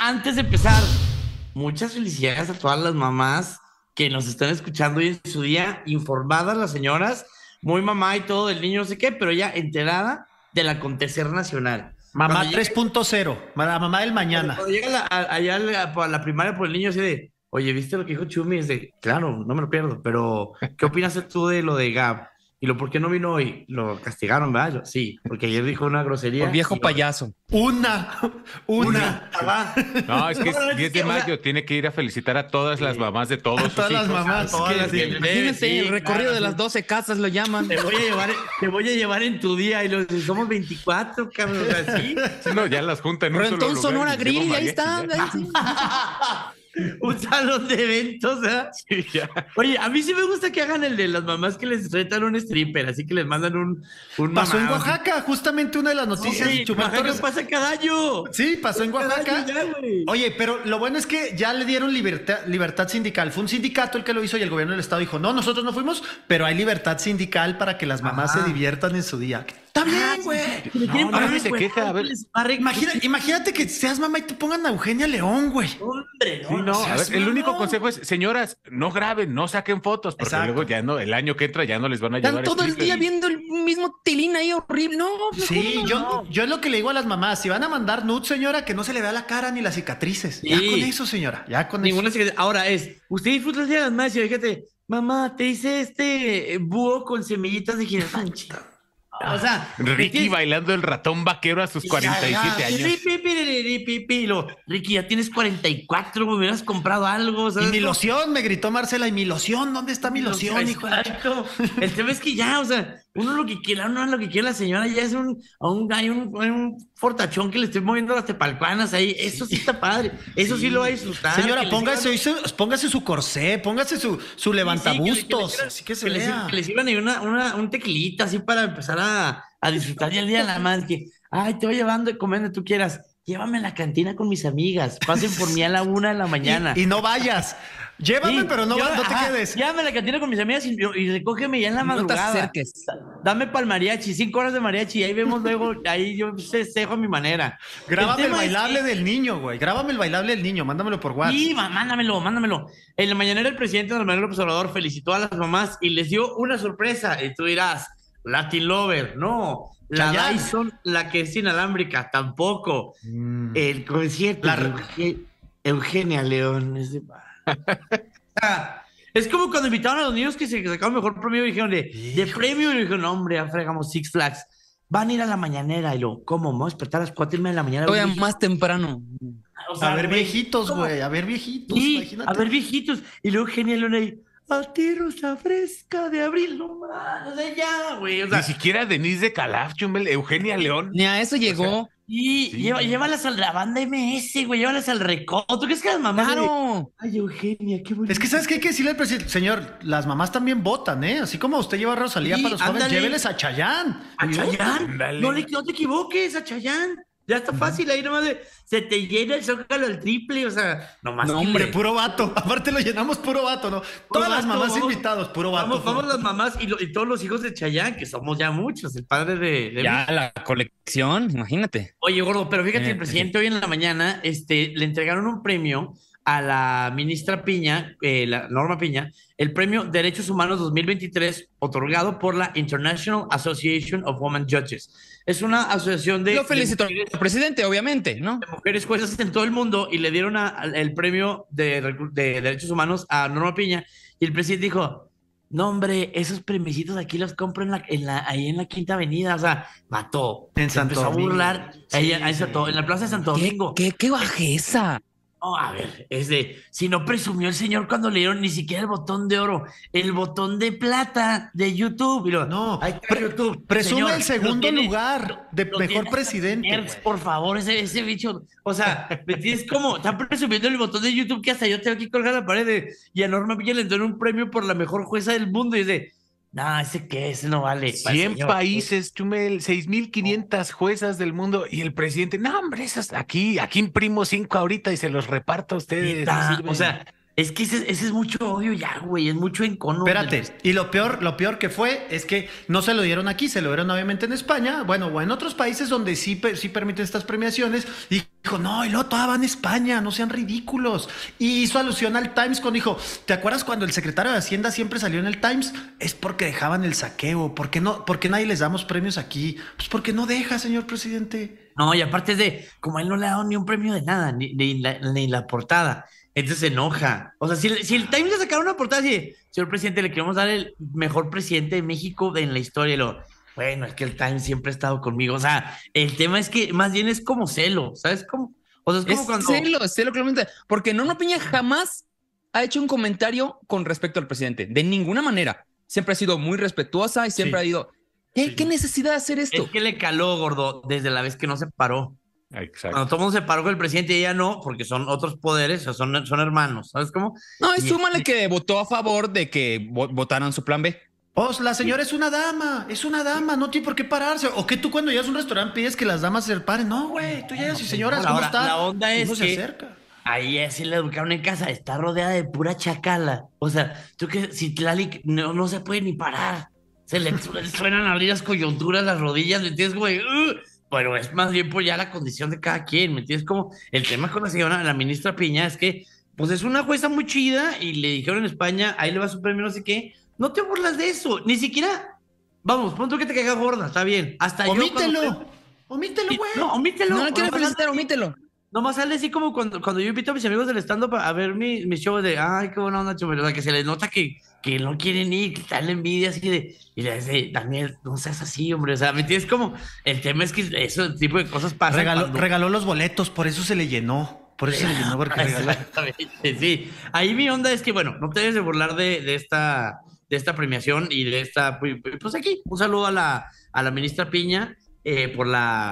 antes de empezar, muchas felicidades a todas las mamás que nos están escuchando hoy en su día, informadas las señoras, muy mamá y todo del niño, no sé qué, pero ya enterada del acontecer nacional. Mamá Cuando llega, 3.0, la mamá del mañana. cuando llega allá a la primaria por el niño, así de, oye, ¿viste lo que dijo Chumi? Es de, claro, no me lo pierdo, pero ¿qué opinas tú de lo de Gab? Y lo, ¿por qué no vino hoy? Lo castigaron, ¿verdad? Sí, porque ayer dijo una Por grosería. viejo y payaso. Una. Va. No, es que es No, 10 de o sea, mayo, tiene que ir a felicitar a todas las mamás de todos sus todas las hijos. mamás. todas las Sí. Imagínense, el recorrido de las 12 casas lo llaman. te voy a llevar en tu día y somos 24, cabrón, así. Sí, no, ya las juntan en un Rentó solo un lugar Sonora y les llevo Grill y ahí mariachi, está. ya. Ahí sí. Un salón de eventos, ¿verdad? Sí, ya. Oye, a mí sí me gusta que hagan el de las mamás que les retan un stripper, así que les mandan un Pasó en mamá. Oaxaca, justamente una de las noticias. Sí, Chumel Oaxaca Torres. pasa cada año. Sí, pasó en Cada Oaxaca. año ya, güey. Oye, pero lo bueno es que ya le dieron libertad sindical. Fue un sindicato el que lo hizo y el gobierno del estado dijo, no, nosotros no fuimos, pero hay libertad sindical para que las mamás Ajá. se diviertan en su día. Está bien, güey. Si le quieren No, pagar nadie se pues, queja, a ver. les pague. Imagínate que seas mamá y te pongan a Eugenia León, güey. Hombre, Sí, no, a ver, seas el único mamón. consejo es, señoras, no graben, no saquen fotos, porque Exacto. luego ya no, el año que entra ya no les van a Están llevar todo el strippers. día viendo el mismo tilín ahí horrible. No, Sí, yo es lo que le digo a las mamás, si van a mandar nudes, señora, que no se le vea la cara ni las cicatrices. Ya Sí. con eso, señora, ya con Ninguna eso. secretaria. Ahora usted disfruta el día de las madres y fíjate, mamá, te hice búho con semillitas de girasol. O sea, Ricky bailando el ratón vaquero a sus 47 años. Ricky, ya tienes 44, me hubieras comprado algo, Y ¿sabes? mi loción, me gritó Marcela, y mi loción, ¿dónde está mi loción, hijo de la Exacto. El tema es que ya, o sea, uno lo que quiera, la señora ya es hay un fortachón que le estoy moviendo las tepalcuanas ahí. Eso sí está padre. Eso sí lo va a disfrutar. Señora, Que le póngase su corsé, póngase su levantabustos, así que se vea. que le sirvan ahí un tequilita así para empezar a disfrutar ya el día de la madre. Que, ay, te voy llevando de comer donde tú quieras. Llévame a la cantina con mis amigas. Pasen por mí a la 1 de la mañana. Y no vayas. Llévame, Sí, pero no te quedes. Llévame a la cantina con mis amigas y recógeme ya en la No te madrugada. acerques. Dame pa'l mariachi, 5 horas de mariachi. Y ahí vemos luego, ahí yo festejo a mi manera. Grábame el tema es bailable que- del niño, güey. Grábame el bailable del niño, mándamelo por WhatsApp. Sí, mándamelo. En la mañanera el presidente Andrés Manuel López Obrador felicitó a las mamás y les dio una sorpresa. Y tú dirás, Latin Lover, no. La Chayanne. Dyson, la que es inalámbrica, tampoco. El concierto de Eugenia León. Es como cuando invitaron a los niños que se sacaron mejor premio y dijeron de premio, y dijeron, no, hombre, ya fregamos Six Flags. Van a ir a la mañanera y ¿cómo? Vamos a despertar a las 4:30 de la mañana. Todavía más temprano. O sea, A ver, güey, viejitos, ¿cómo? güey. A ver, viejitos. Sí, Imagínate. a ver, viejitos. Y luego Eugenia León ahí, a ti rosa fresca de abril, no más. O sea, ya, güey. O sea, Ni siquiera Denise de Calaf, Chumel, Eugenia León. Ni a eso llegó. y sí. llévalas a la banda MS, güey, llévalas al Recodo. ¿Tú crees que las mamás? Claro. Ay, Eugenia, qué bonito. Es que, ¿sabes qué hay que decirle al presidente? Señor, las mamás también votan, ¿eh? Así como usted lleva a Rosalía Sí, para los jóvenes, ándale. lléveles a Chayanne. ¿A Chayanne? Ándale. No te equivoques, a Chayanne. Ya está fácil ahí nomás se te llena el zócalo al triple, o sea, nomás. No, que hombre, le- Puro vato. Aparte lo llenamos puro vato, ¿no? Todas las vato, mamás vamos. invitados, puro vato. Vamos las mamás y todos los hijos de Chayanne, que somos ya muchos, el padre de ya la colección, imagínate. Oye, gordo, pero fíjate, el Sí. presidente hoy en la mañana le entregaron un premio a la ministra Piña, la Norma Piña, el premio Derechos Humanos 2023, otorgado por la International Association of Women Judges. Es una asociación Lo felicito al presidente, obviamente, ¿no? de mujeres juezas en todo el mundo y le dieron el premio de Derechos Humanos a Norma Piña y el presidente dijo, no hombre, esos premiecitos aquí los compro ahí en la Quinta Avenida, o sea, mató. En Se Santo empezó a Domingo. burlar ahí en la Plaza de Santo Domingo. ¿Qué bajeza? No, a ver, si no presumió el señor cuando le dieron ni siquiera el botón de oro, el botón de plata de YouTube. Y No, ahí está YouTube. Presume Señor, el segundo lo tiene- lugar de lo mejor tiene presidente. nerds, güey. por favor, ese bicho. O sea, ¿me entiendes cómo? Están presumiendo el botón de YouTube que hasta yo tengo aquí colgado en la pared y a Norma Piña le dieron un premio por la mejor jueza del mundo y dice, no, ese no vale. 100 Señor, países, Chumel, 6,500 juezas del mundo y el presidente, no, hombre, esas aquí imprimo 5 ahorita y se los reparto a ustedes. Neta, no sirven. o sea, Es que ese es mucho odio ya, güey, es mucho encono. Espérate, y lo peor que fue es que no se lo dieron aquí, se lo dieron obviamente en España, bueno, o en otros países donde sí permiten estas premiaciones, y dijo, no, y luego toda va en España, no sean ridículos. Y hizo alusión al Times cuando dijo, ¿te acuerdas cuando el secretario de Hacienda siempre salió en el Times? Es porque dejaban el saqueo, ¿por qué nadie les damos premios aquí? Pues porque no deja, señor presidente. No, y aparte es de, como él no le ha dado ni un premio de nada, ni la portada. Entonces se enoja. O sea, si el Times le sacara una portada así de, señor presidente, le queremos dar el mejor presidente de México en la historia. Bueno, es que el Times siempre ha estado conmigo. O sea, el tema es que más bien es como celo, ¿sabes cómo? O sea, es como cuando... Celo, claramente. Porque Norma Piña jamás ha hecho un comentario con respecto al presidente. De ninguna manera. Siempre ha sido muy respetuosa y siempre ha ido... ¿Qué necesidad de hacer esto? Es que le caló, gordo, desde la vez que no se paró. Exacto. Cuando todo el mundo se paró con el presidente y ella no, porque son otros poderes, o son hermanos, ¿sabes cómo? No, y súmale que votó a favor de que votaran su plan B. Pues la señora es una dama, no tiene por qué pararse. O que tú cuando llegas a un restaurante pides que las damas se paren. No, güey, tú llegas y señoras, ¿cómo está? La onda es ¿Cómo se que acerca? ahí así la educaron en casa, está rodeada de pura chacala. O sea, tú que Citlali no se puede ni parar. Se le suenan a abrir las coyunturas, las rodillas, ¿me entiendes? Güey, pero es más bien pues ya la condición de cada quien, ¿me entiendes? Como el tema con la ministra Piña es que, pues es una jueza muy chida y le dijeron en España, ahí le va su premio, no sé qué, no te burlas de eso, ni siquiera, vamos, pon tú que te caiga gorda, está bien, hasta Omítelo, yo omítelo, güey. no, omítelo. No le quiero felicitar, omítelo. Nomás sale así como cuando yo invito a mis amigos del stand-up a ver mis shows de, ay, qué buena onda, Chumel. O sea, que se les nota que no quieren ir, que está la envidia así de, y le dice, Daniel, no seas así, hombre. O sea, ¿me entiendes? Como, el tema es que ese tipo de cosas pasan. Regaló los boletos, por eso se le llenó. Por eso se le llenó, porque regaló. Exactamente, sí. Ahí mi onda es que, bueno, no te debes de burlar de esta premiación y de esta, pues aquí, un saludo a la ministra Piña. Por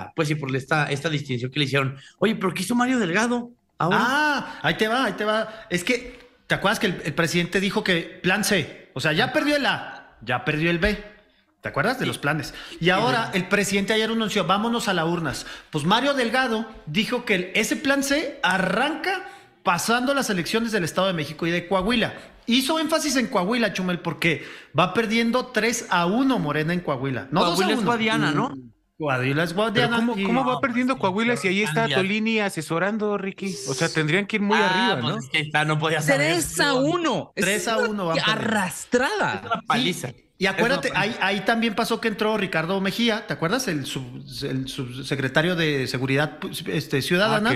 esta distinción que le hicieron. Oye, ¿pero qué hizo Mario Delgado ahora? Ah, ahí te va. Es que, ¿te acuerdas que el presidente dijo que plan C? O sea, ya perdió el A, ya perdió el B. ¿Te acuerdas de los planes? Y ahora el presidente ayer anunció, vámonos a las urnas. Pues Mario Delgado dijo que ese plan C arranca pasando las elecciones del Estado de México y de Coahuila. Hizo énfasis en Coahuila, Chumel, porque va perdiendo 3-1 Morena en Coahuila. No, Coahuila 2-1. es Guadiana, ¿no? Coahuila es Pero Guadiana. ¿cómo va perdiendo Coahuila si ahí está Tolini asesorando, Ricky? O sea, tendrían que ir muy arriba, ¿no? Pues es que no podía saber. 3-1. 3-1 va a perder. Arrastrada. Es una paliza. Y acuérdate, ahí también pasó que entró Ricardo Mejía, ¿te acuerdas? El subsecretario de Seguridad Ciudadana.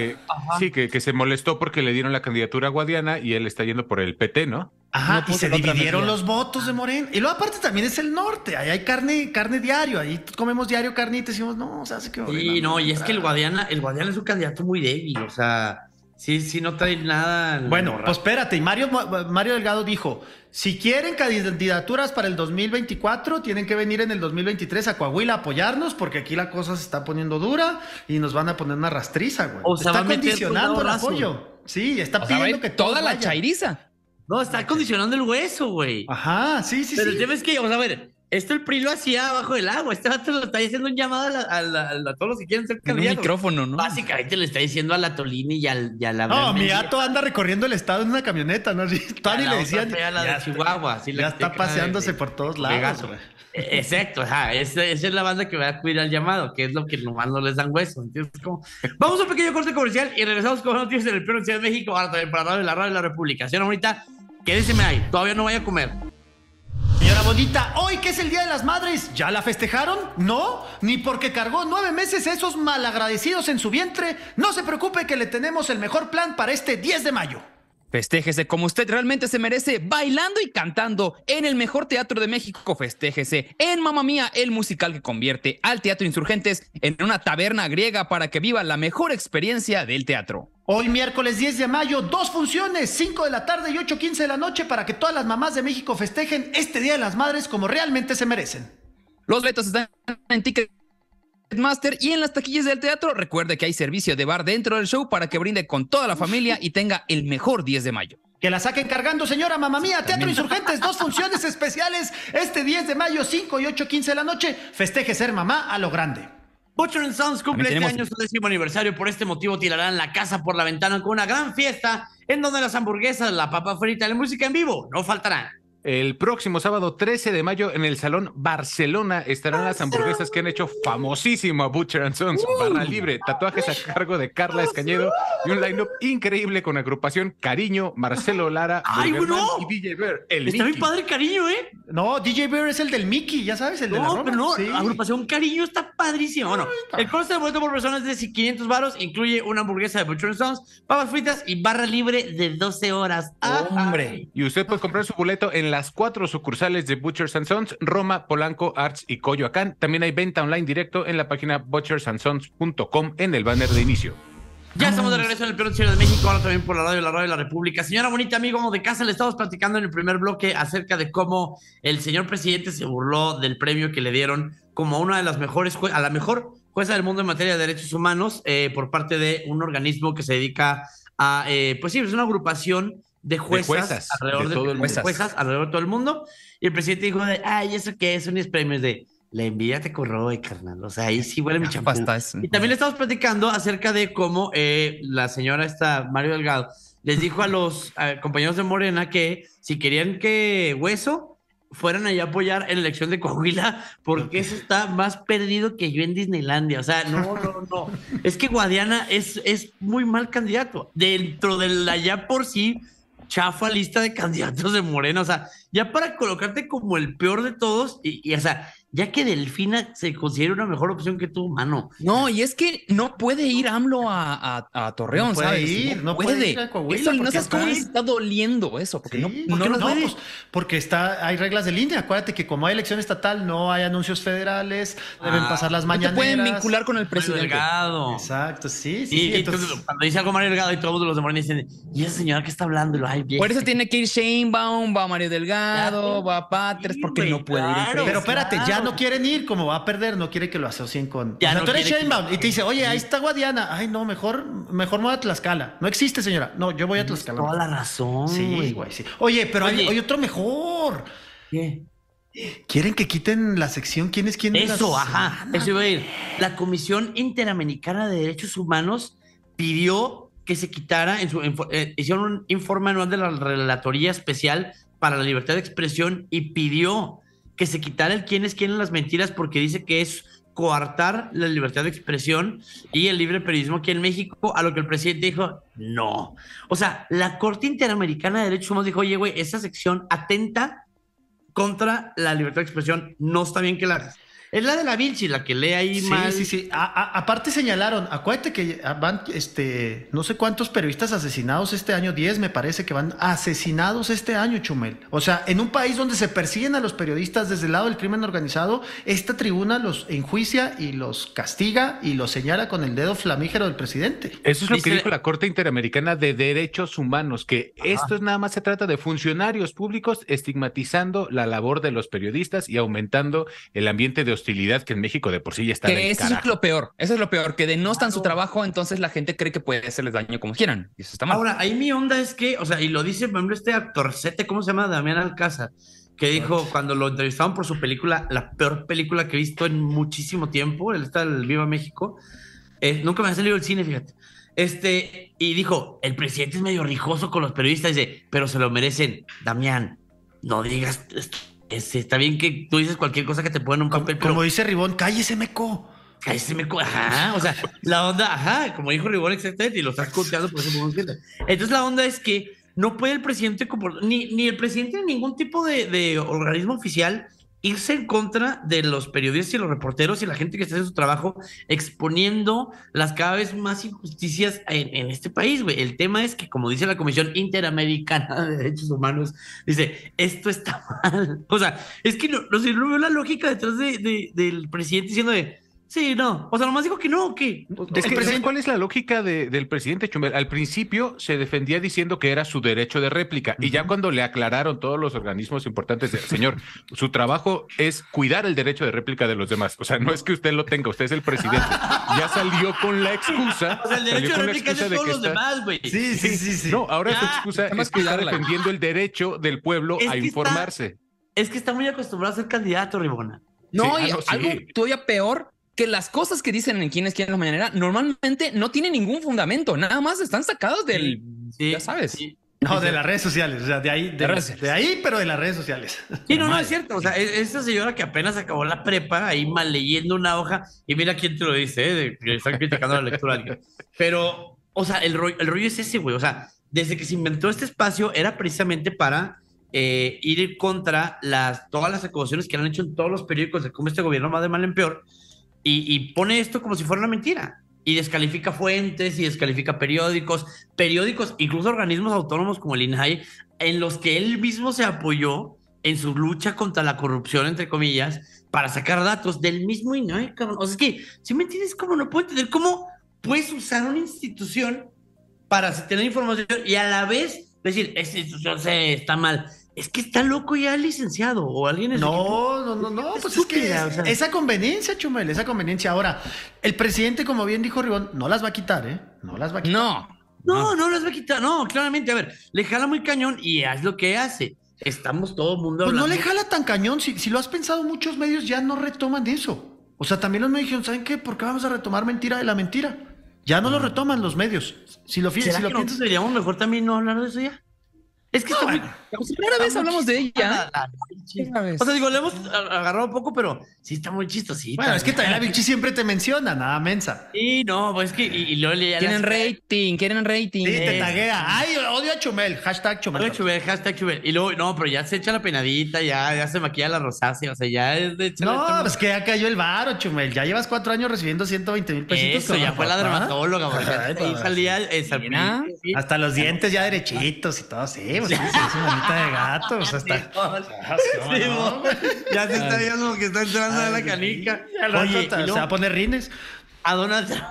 Que se molestó porque le dieron la candidatura a Guadiana y él está yendo por el PT, ¿no? Ajá, No y puso se la otra dividieron Mejía. los votos de Morena. Y luego aparte también es el norte, ahí hay carne diario, ahí comemos diario carnita y decimos, no, o sea, hace que Morena Sí, no, y es que el entra. Guadiana es un candidato muy débil, o sea, sí, no trae nada. Bueno, pues espérate, y Mario Delgado dijo, si quieren candidaturas para el 2024, tienen que venir en el 2023 a Coahuila a apoyarnos, porque aquí la cosa se está poniendo dura y nos van a poner una rastriza, güey. O sea, está va a meter condicionando el un apoyo. Sí, está O sea, pidiendo va que toda todos la vayan. chairiza. No, está condicionando el hueso, güey. Ajá, sí. Pero el tema es que, o sea, a ver, esto el PRI lo hacía abajo del agua. Este vato lo está haciendo un llamado a todos los que quieren ser En un candidatos. micrófono, ¿no? Básicamente le está diciendo a la Tolini y a la No, mi gato anda recorriendo el estado en una camioneta, ¿no? Tony le decían. La de Chihuahua. Sí, Ya está paseándose por todos lados, gato. güey. Exacto, ajá. Esa es la banda que va a acudir al llamado, que es lo que nomás no les dan hueso. ¿Entiendes? Como... Vamos a un pequeño corte comercial y regresamos con noticias en el Pleno Ciudad de México, ahora también para de la radio de la República. Señora bonita, quédeseme ahí, todavía no vaya a comer. Señora bonita, hoy que es el Día de las Madres, ¿ya la festejaron? ¿No? Ni porque cargó 9 meses esos malagradecidos en su vientre. No se preocupe que le tenemos el mejor plan para este 10 de mayo. Festéjese como usted realmente se merece, bailando y cantando en el mejor teatro de México. Festéjese en Mamma Mía, el musical que convierte al Teatro Insurgentes en una taberna griega para que viva la mejor experiencia del teatro. Hoy miércoles 10 de mayo, 2 funciones, 5 de la tarde y 8:15 de la noche para que todas las mamás de México festejen este Día de las Madres como realmente se merecen. Los boletos están en Ticketmaster y en las taquillas del teatro. Recuerde que hay servicio de bar dentro del show para que brinde con toda la familia y tenga el mejor 10 de mayo. Que la saquen cargando, señora Mamma Mía. Teatro Insurgentes, 2 funciones especiales este 10 de mayo, 5 y 8:15 de la noche. Festeje ser mamá a lo grande. Butcher Sons cumple este tenemos- año su 10º aniversario. Por este motivo tirarán la casa por la ventana con una gran fiesta en donde las hamburguesas, la papa frita y la música en vivo no faltarán. El próximo sábado 13 de mayo en el Salón Barcelona estarán las hamburguesas que han hecho famosísimo a Butcher Sons. Barra libre, tatuajes a cargo de Carla Escañedo y un line-up increíble con agrupación Cariño, Marcelo Lara, ¡Ay, Burgerman bro! y DJ Bear. El Está bien Mickey. padre Cariño, ¿eh? No, DJ Bear es el del Mickey, ya sabes, el de la No, Roma. pero no, Sí. agrupación Cariño está padrísimo. Bueno, el coste de boleto por persona es de 500 varos, incluye una hamburguesa de Butcher Sons, papas fritas y barra libre de 12 horas. Hombre. Y usted puede comprar su boleto en las 4 sucursales de Butchers and Sons, Roma, Polanco, Arts y Coyoacán. También hay venta online directo en la página butchersandsons.com en el banner de inicio. Ya estamos de regreso en el Peor Noticiero de México, ahora también por la radio de la República. Señora bonita, amigo de casa, le estamos platicando en el primer bloque acerca de cómo el señor presidente se burló del premio que le dieron como una de las mejores, a la mejor jueza del mundo en materia de derechos humanos por parte de un organismo que se dedica a, pues sí, es una agrupación de juezas alrededor de todo el mundo. Juezas alrededor de todo el mundo. Y el presidente dijo, ay, ¿eso qué es? Son mis premios de la envidia te corroe, carnal. O sea, ahí sí huele mi champú. Y también le estamos platicando acerca de cómo la señora Mario Delgado les dijo a los compañeros de Morena que si querían que Hueso fueran allá a apoyar en la elección de Coahuila, porque eso está más perdido que yo en Disneylandia. O sea, no. Es que Guadiana es muy mal candidato. Dentro de la ya por sí chafa lista de candidatos de Morena. O sea, ya para colocarte como el peor de todos, y o sea, ya que Delfina se considera una mejor opción que tú, mano. No, y es que no puede ir AMLO a Torreón, no puede ¿sabes? Ir, no puede ir a Coahuila. No sabes cómo les está doliendo eso, porque sí, no lo puede. Pues, porque hay reglas de línea. Acuérdate que como hay elección estatal, no hay anuncios federales, deben pasar las mañaneras. No te pueden vincular con el presidente. Delgado. Exacto, sí. Y entonces, cuando dice algo Mario Delgado y todos los de Morena dicen, ¿y esa señora qué está hablando? Por eso tiene que ir Sheinbaum, va Mario Delgado, va Patres, porque no puede ir. Pero espérate, ya no quieren ir, como va a perder, no quiere que lo asocien con. Ya o sea, no tú eres quiere Sheinbaum y te dice, oye, ahí está Guadiana. Ay, no, mejor me voy a Tlaxcala. No existe, señora. No, yo voy a Tlaxcala. Toda la razón. Sí, güey, sí. Oye, pero hay otro mejor. ¿Qué? Quieren que quiten la sección ¿Quién es quién? Eso, ajá. Eso iba a ir. La Comisión Interamericana de Derechos Humanos pidió que se quitara, hicieron un informe anual de la Relatoría Especial para la Libertad de Expresión y pidió que se quitara el quién es quién en las mentiras porque dice que es coartar la libertad de expresión y el libre periodismo aquí en México, a lo que el presidente dijo, no. O sea, la Corte Interamericana de Derechos Humanos dijo, oye, güey, esa sección atenta contra la libertad de expresión, no está bien que la hagas. Es la de la Vilchi, la que lee ahí mal. Sí. Aparte señalaron, acuérdate que van, no sé cuántos periodistas asesinados este año, 10 me parece que van asesinados este año, Chumel. O sea, en un país donde se persiguen a los periodistas desde el lado del crimen organizado, esta tribuna los enjuicia y los castiga y los señala con el dedo flamígero del presidente. Eso es lo que dijo la Corte Interamericana de Derechos Humanos, que esto nada más se trata de funcionarios públicos estigmatizando la labor de los periodistas y aumentando el ambiente de hostilidad que en México de por sí ya está del carajo. Eso es lo peor, que denostan su trabajo, entonces la gente cree que puede hacerles daño como quieran, y eso está mal. Ahora, ahí mi onda es que, o sea, y lo dice, por ejemplo, este actorcete, ¿cómo se llama? Damián Alcázar, que dijo cuando lo entrevistaban por su película, la peor película que he visto en muchísimo tiempo, él está el Viva México, nunca me ha salido el cine, fíjate, y dijo, el presidente es medio rijoso con los periodistas, dice, pero se lo merecen. Damián, no digas esto. Está bien que tú dices cualquier cosa que te ponga en un papel, como dice Ribón, cállese meco. Cállese meco, ajá, o sea, la onda, ajá, como dijo Ribón exactamente, y lo estás coteando por eso. Entonces la onda es que no puede el presidente, ni el presidente ni ningún tipo de organismo oficial irse en contra de los periodistas y los reporteros y la gente que está haciendo su trabajo exponiendo las cada vez más injusticias en este país, güey. El tema es que, como dice la Comisión Interamericana de Derechos Humanos, dice, esto está mal. O sea, es que no veo la lógica detrás del presidente diciendo sí, no. O sea, nomás dijo que no, ¿qué? Es que, ¿cuál es la lógica del presidente Chumel? Al principio se defendía diciendo que era su derecho de réplica, y ya cuando le aclararon todos los organismos importantes, señor, su trabajo es cuidar el derecho de réplica de los demás. O sea, no es que usted lo tenga, usted es el presidente. Ya salió con la excusa. O sea, el derecho de réplica es de todos los demás, güey. Sí. No, ahora su excusa es que está defendiendo el derecho del pueblo a informarse. Es que está muy acostumbrado a ser candidato, Ribona. No, sí, y algo todavía peor, que las cosas que dicen en Quién es Quién en la mañanera normalmente no tienen ningún fundamento, nada más están sacadas del, Sí, ya sabes. sí. No, de las redes sociales, o sea, de ahí, de ahí, pero de las redes sociales. Sí, no, es cierto. O sea, esta señora que apenas acabó la prepa, ahí mal leyendo una hoja, y mira quién te lo dice, de que están criticando la lectura. de alguien. Pero, o sea, el rollo es ese, güey. O sea, desde que se inventó este espacio, era precisamente para ir contra todas las acusaciones que han hecho en todos los periódicos de cómo este gobierno va de mal en peor, y pone esto como si fuera una mentira. Y descalifica fuentes y descalifica periódicos, incluso organismos autónomos como el INAI, en los que él mismo se apoyó en su lucha contra la corrupción, entre comillas, para sacar datos del mismo INAI, cabrón. O sea, es que, si me entiendes, cómo no puedo entender cómo puedes usar una institución para tener información y a la vez decir, esta institución está mal. Es que está loco ya el licenciado o alguien en No, pues es que o sea. esa conveniencia, Chumel, esa conveniencia. Ahora, el presidente, como bien dijo Ribón, no las va a quitar, ¿eh? No las va a quitar. No las va a quitar. No, claramente, a ver, le jala muy cañón y es lo que hace. Estamos todo el mundo Pues hablando. no le jala tan cañón. Si lo has pensado, muchos medios ya no retoman eso. O sea, también los medios dijeron, ¿saben qué? ¿Por qué vamos a retomar mentira de la mentira? Ya no lo retoman los medios. Si lo ¿Será piensas, que nosotros deberíamos mejor también no hablar de eso ya? Es que está muy... Pues primera vez hablamos de ella. Primera vez. O sea, digo, le hemos agarrado un poco, pero sí está muy chistosita. Bueno, es que también la Vichy siempre te menciona, nada mensa. Sí, no, pues es que... Y luego ya Quieren rating. Sí, te taguea. Ay, odio a Chumel. Hashtag Chumel. Hashtag Chubel. Y luego, no, pero ya se echa la peinadita, ya se maquilla la rosácea, o sea, ya es de... No, pues que ya cayó el varo, Chumel. Ya llevas 4 años recibiendo 120,000 pesitos. Eso, ya fue la dermatóloga, porque Ay, ahí papá. salía Mira. sí. Hasta los dientes ya derechitos y todo, sí, pues sí, es una manita de gato, o sea, está... Sí, no, ya se está viendo que está entrando a la canica. Oye, y se luego va a poner rines. a Donald Trump.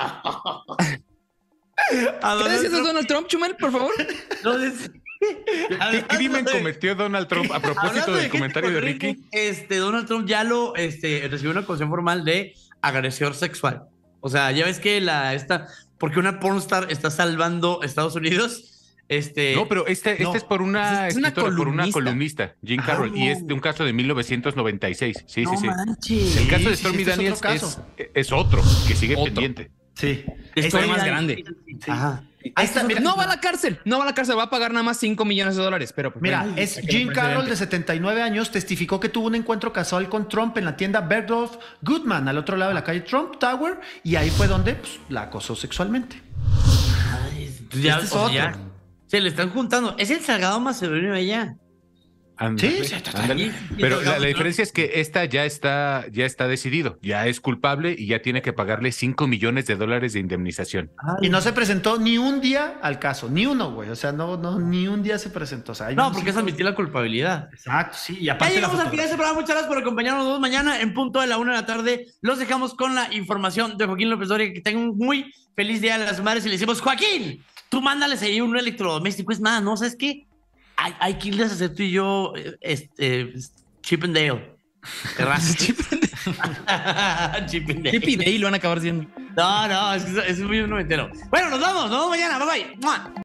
¿Qué decías de Donald Trump, Chumel, por favor? No, ¿Qué crimen cometió Donald Trump a propósito hablando del gente comentario de con Ricky? Donald Trump ya recibió una acusación formal de agresión sexual. O sea, ya ves que porque una pornstar está salvando Estados Unidos. No, pero este es por una Es una escritora, por una columnista. columnista, Jean Carroll, y no. es de un caso de 1996. Sí, No sí. manches. El caso de sí, Stormy este es Daniels otro caso. es otro, que sigue Otro. pendiente. Sí. Esto es más grande. Ajá. Ahí está, mira, No va a la cárcel, va a pagar nada más $5 millones. Pero pues, mira, bueno, es aquí Jean el Carroll, de presidente. 79 años, testificó que tuvo un encuentro casual con Trump en la tienda Bergdorf Goodman, al otro lado de la calle Trump Tower, y ahí fue donde pues, la acosó sexualmente. Ay, ya, Este es o sea, otro. ya se le están juntando. Es el Salgado Macedonio allá. Ándale, Sí, ándale. sí, Pero sí, la sí. diferencia es que esta ya está decidido, ya es culpable y ya tiene que pagarle $5 millones de indemnización. Y no se presentó ni un día al caso, ni uno, güey. O sea, no, ni un día se presentó. O sea, ahí No, van porque es 5. admitir la culpabilidad. Exacto, sí. Y Ya aparte la llegamos al final de fotografía. este programa. Muchas gracias por acompañarnos. Nos vemos mañana en punto de la 1 de la tarde. Los dejamos con la información de Joaquín López Dóriga. Que tengan un muy feliz Día de las Madres. Y le decimos, Joaquín, tú mándales ahí un electrodoméstico. Es más, ¿no? ¿Sabes qué? Hay que irles a hacer tú y yo Chip and Dale. Chip and Dale. Chip y Dale lo van a acabar siendo. No, es muy noventero. Bueno, nos vemos mañana. Bye bye. ¡Mua!